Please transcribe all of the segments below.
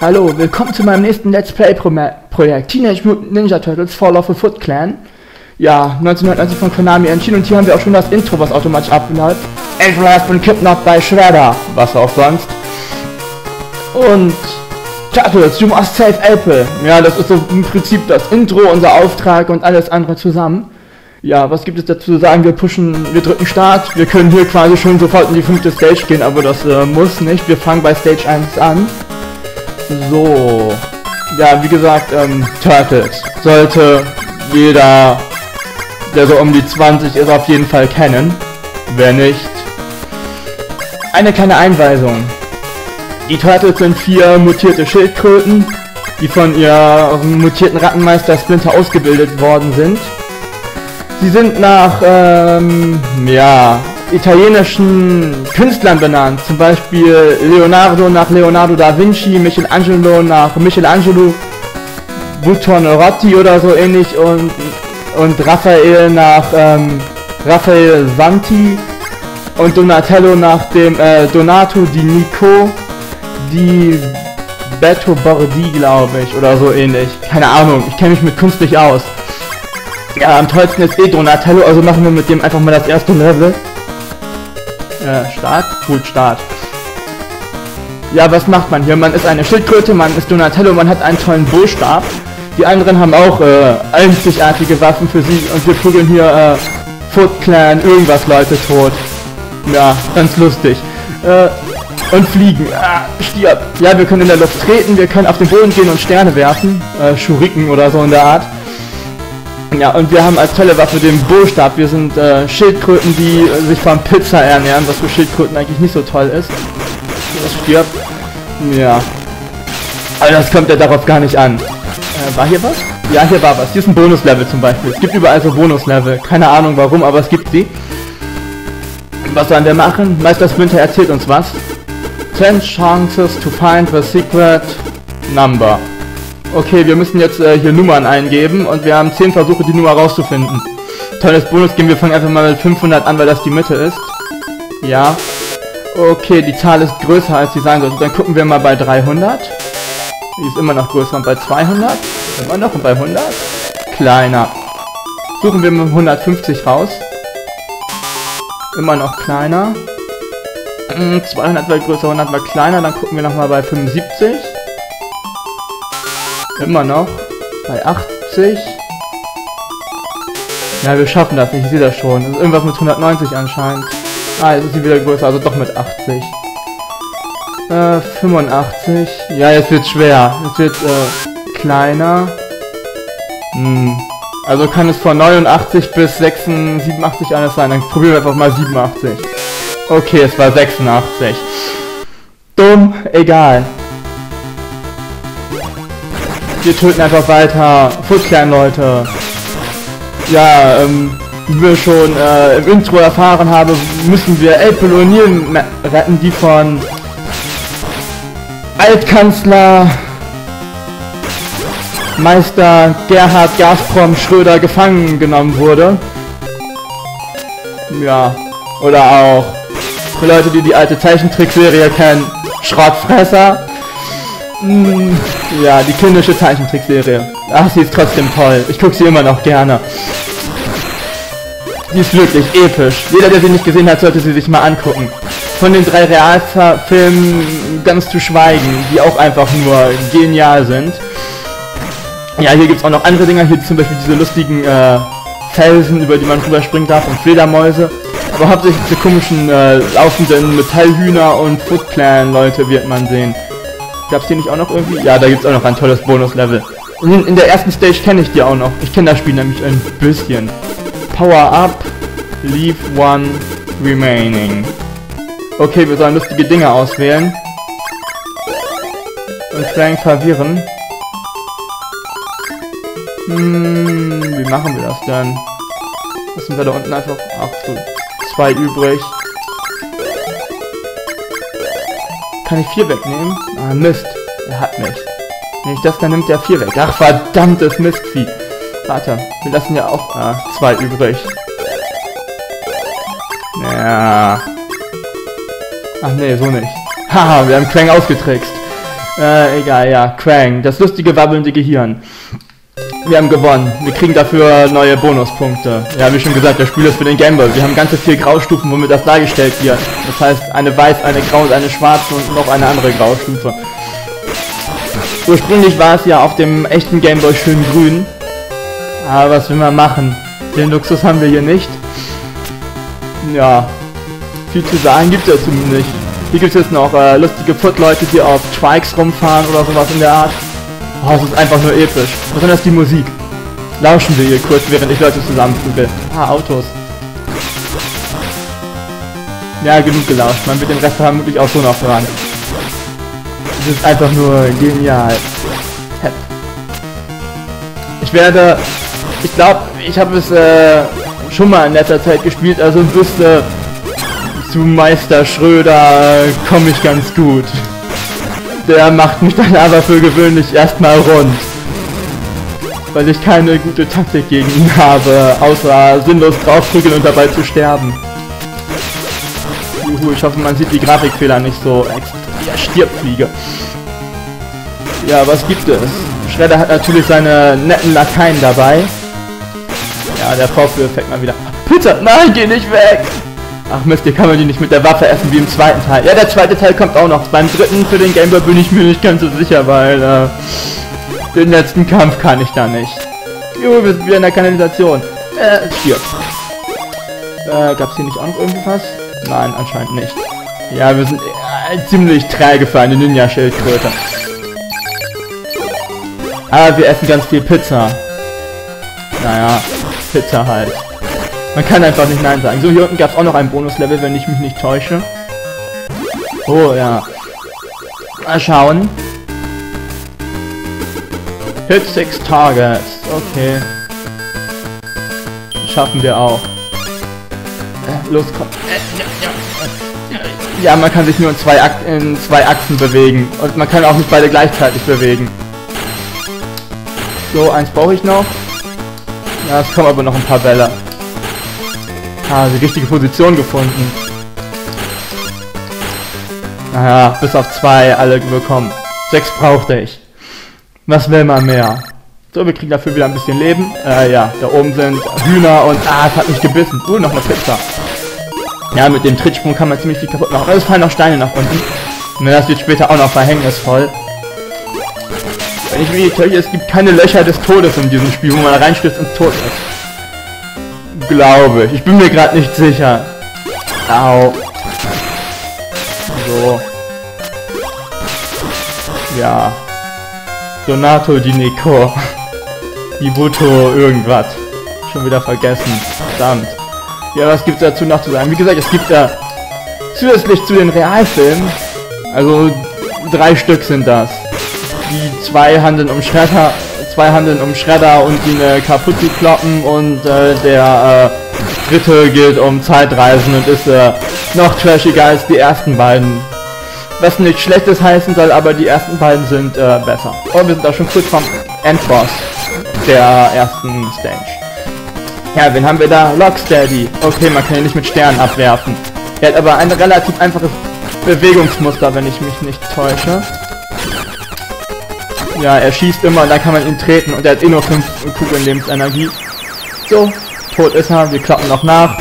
Hallo, willkommen zu meinem nächsten Let's Play Projekt Teenage Mutant Ninja Turtles Fall of the Foot Clan. Ja, 1990 von Konami entschieden und hier haben wir auch schon das Intro, was automatisch abläuft. Angel has been kidnapped by Shredder, was auch sonst. Und Turtles, you must save April. Ja, das ist so im Prinzip das Intro, unser Auftrag und alles andere zusammen. Ja, was gibt es dazu zu sagen? Wir drücken Start. Wir können hier quasi schon sofort in die 5. Stage gehen, aber das muss nicht. Wir fangen bei Stage 1 an. So. Ja, wie gesagt, Turtles sollte jeder, der so um die 20 ist, auf jeden Fall kennen. Wer nicht. Eine kleine Einweisung. Die Turtles sind 4 mutierte Schildkröten, die von ihrem mutierten Rattenmeister Splinter ausgebildet worden sind. Sie sind nach, italienischen Künstlern benannt, zum Beispiel Leonardo nach Leonardo da Vinci, Michelangelo nach Michelangelo Buonarroti oder so ähnlich und Raphael nach Raphael Santi und Donatello nach dem Donato di Nico di Beto Bordi, glaube ich, oder so ähnlich. Keine Ahnung, ich kenne mich mit Kunst nicht aus. Ja, am tollsten ist Donatello, also machen wir mit dem einfach mal das erste Level. Start? Gut, Start. Ja, was macht man hier? Man ist eine Schildkröte, man ist Donatello, man hat einen tollen Bullstab. Die anderen haben auch einzigartige Waffen für sie und wir prügeln hier Foot Clan, irgendwas Leute tot. Ja, ganz lustig. Und fliegen. Stirb. Ja, wir können in der Luft treten, wir können auf den Boden gehen und Sterne werfen. Schuriken oder so in der Art. Ja, und wir haben als tolle Waffe den Bullstab. Wir sind Schildkröten, die sich von Pizza ernähren, was für Schildkröten eigentlich nicht so toll ist. Das stirbt. Ja. Aber das kommt ja darauf gar nicht an. War hier was? Ja, hier war was. Hier ist ein Bonuslevel zum Beispiel. Es gibt überall so Bonuslevel. Keine Ahnung warum, aber es gibt sie. Was sollen wir machen? Meister Splinter erzählt uns was. 10 chances to find the secret number. Okay, wir müssen jetzt hier Nummern eingeben und wir haben 10 Versuche, die Nummer rauszufinden. Tolles Bonus geben, wir fangen einfach mal mit 500 an, weil das die Mitte ist. Ja. Okay, die Zahl ist größer, als sie sein sollte. Dann gucken wir mal bei 300. Die ist immer noch größer. Und bei 200? Immer noch. Und bei 100? Kleiner. Suchen wir mit 150 raus. Immer noch kleiner. 200 war größer, 100 war kleiner. Dann gucken wir nochmal bei 75. Immer noch. Bei 80. Ja, wir schaffen das nicht. Ich sehe das schon. Das ist irgendwas mit 190 anscheinend. Ah, jetzt ist sie wieder größer. Also doch mit 80. 85. Ja, jetzt wird's schwer. Jetzt wird kleiner. Also kann es von 89 bis 87 alles sein. Dann probieren wir einfach mal 87. Okay, es war 86. Dumm, egal. Wir töten einfach weiter. Foot Clan, Leute. Ja, wie wir schon im Intro erfahren haben, müssen wir April O'Neil retten, die von Altkanzler Meister Gerhard Gazprom Schröder gefangen genommen wurde. Ja, oder auch für Leute, die die alte Zeichentrickserie kennen, Schrottfresser. Ja, die kindische Zeichentrickserie. Ach, sie ist trotzdem toll. Ich gucke sie immer noch gerne. Die ist wirklich episch. Jeder, der sie nicht gesehen hat, sollte sie sich mal angucken. Von den 3 Realfilmen ganz zu schweigen, die auch einfach nur genial sind. Ja, hier gibt es auch noch andere Dinger. Hier zum Beispiel diese lustigen Felsen, über die man rüberspringen darf, und Fledermäuse. Aber hauptsächlich diese komischen laufenden Metallhühner und Foot Clan Leute wird man sehen. Gab's hier nicht auch noch irgendwie? Ja, da gibt's auch noch ein tolles Bonuslevel. In der ersten Stage kenne ich die auch noch. Ich kenne das Spiel nämlich ein bisschen. Power up, leave one remaining. Okay, wir sollen lustige Dinge auswählen. Und Frank verwirren. Wie machen wir das denn? Müssen wir da unten einfach... Ach so, 2 übrig. Kann ich 4 wegnehmen? Ah, Mist. Er hat mich. Wenn ich das, dann nimmt er 4 weg. Ach, verdammtes Mistvieh. Warte, wir lassen ja auch 2 übrig. Ja. Ach nee, so nicht. Haha, wir haben Krang ausgetrickst. Egal, ja. Krang, das lustige wabbelnde Gehirn. Wir haben gewonnen. Wir kriegen dafür neue Bonuspunkte. Ja, wie schon gesagt, das Spiel ist für den Gameboy. Wir haben ganze 4 Graustufen, womit das dargestellt wird. Das heißt, eine weiß, eine grau und eine schwarze und noch eine andere Graustufe. Ursprünglich war es ja auf dem echten Gameboy schön grün. Aber was will man machen? Den Luxus haben wir hier nicht. Ja, viel zu sagen gibt es dazu nicht. Hier gibt es jetzt noch lustige Foot-Leute, die auf Trikes rumfahren oder sowas in der Art. Oh, es ist einfach nur episch. Besonders die Musik. Lauschen wir hier kurz, während ich Leute zusammenprügel. Ah, Autos. Ja, genug gelauscht. Man wird den Rest haben wirklich auch so noch dran. Das ist einfach nur genial. Ich glaube, ich habe es schon mal in letzter Zeit gespielt, also wüsste, zu Meister Schröder komme ich ganz gut. Der macht mich dann aber für gewöhnlich erstmal rund. Weil ich keine gute Taktik gegen ihn habe, außer sinnlos draufprügeln und dabei zu sterben. Juhu, ich hoffe, man sieht die Grafikfehler nicht so extrem. Ja, Stirbfliege. Ja, was gibt es? Shredder hat natürlich seine netten Lakaien dabei. Ja, der Vorführeffekt mal wieder. Pizza! Nein, geh nicht weg! Ach Mist, hier kann man die nicht mit der Waffe essen wie im zweiten Teil. Ja, der zweite Teil kommt auch noch. Beim dritten für den Gameboy bin ich mir nicht ganz so sicher, weil den letzten Kampf kann ich da nicht. Jo, wir sind wieder in der Kanalisation. Stirb. Gab's hier nicht auch noch irgendwas? Nein, anscheinend nicht. Ja, wir sind ziemlich träge für eine Ninja-Schildkröte. Aber wir essen ganz viel Pizza. Naja, Pizza halt. Man kann einfach nicht Nein sagen. So, hier unten gab es auch noch ein Bonuslevel, wenn ich mich nicht täusche. Oh, ja. Mal schauen. Hit 6 Targets. Okay. Schaffen wir auch. Los, komm. Ja, man kann sich nur in zwei Achsen bewegen. Und man kann auch nicht beide gleichzeitig bewegen. So, eins brauche ich noch. Ja, es kommen aber noch ein paar Bälle. Ah, die richtige Position gefunden. Naja, bis auf 2 alle bekommen. 6 brauchte ich. Was will man mehr? So, wir kriegen dafür wieder ein bisschen Leben. Ja, da oben sind Hühner und... Ah, es hat mich gebissen. Noch eine Pizza. Ja, mit dem Trittsprung kann man ziemlich viel kaputt machen. Es fallen noch Steine nach unten. Und das wird später auch noch verhängnisvoll. Wenn ich mich nicht täusche, es gibt keine Löcher des Todes in diesem Spiel, wo man reinstößt und tot ist. Glaube ich. Ich bin mir gerade nicht sicher. Au. So. Ja. Donato Di Nico. Ibuto irgendwas. Schon wieder vergessen. Verdammt. Ja, was gibt's dazu noch zu sagen? Wie gesagt, es gibt ja zusätzlich zu den Realfilmen, also 3 Stück sind das. Die 2 handeln um Shredder und ihn kaputt zu kloppen und der dritte gilt um Zeitreisen und ist noch trashiger als die ersten beiden. Was nichts Schlechtes heißen soll, aber die ersten beiden sind besser. Und wir sind auch schon kurz vom Endboss der ersten Stage. Ja, wen haben wir da? Rocksteady. Okay, man kann ihn nicht mit Sternen abwerfen. Er hat aber ein relativ einfaches Bewegungsmuster, wenn ich mich nicht täusche. Ja, er schießt immer und dann kann man ihn treten und er hat eh nur 5 Kugeln Lebensenergie. So, tot ist er, wir kloppen noch nach.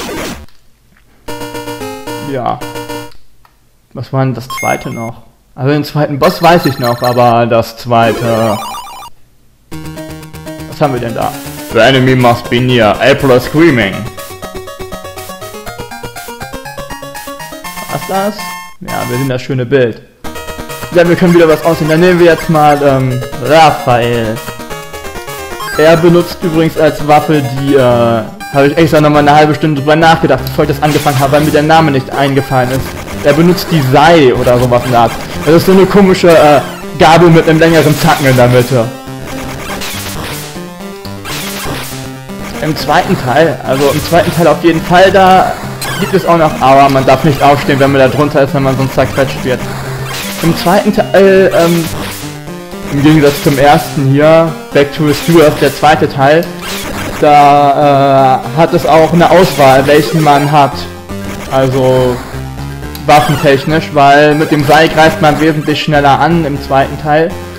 Ja. Was war denn das zweite noch? Also den zweiten Boss weiß ich noch, aber das zweite... Was haben wir denn da? The enemy must be near. April is screaming. Was ist das? Ja, wir sehen das schöne Bild. Ja, wir können wieder was aussehen. Dann nehmen wir jetzt mal Raphael. Er benutzt übrigens als Waffe die, habe ich extra nochmal eine halbe Stunde drüber nachgedacht, bevor ich das angefangen habe, weil mir der Name nicht eingefallen ist. Er benutzt die Sei oder sowas in der Art. Das ist so eine komische Gabel mit einem längeren Zacken in der Mitte. Im zweiten Teil auf jeden Fall, da gibt es auch noch, aber man darf nicht aufstehen, wenn man da drunter ist, wenn man sonst zerquetscht wird. Im zweiten Teil, im Gegensatz zum ersten hier, Back to the Sewers, der zweite Teil, da hat es auch eine Auswahl, welchen man hat. Also, waffentechnisch, weil mit dem Seil greift man wesentlich schneller an im zweiten Teil.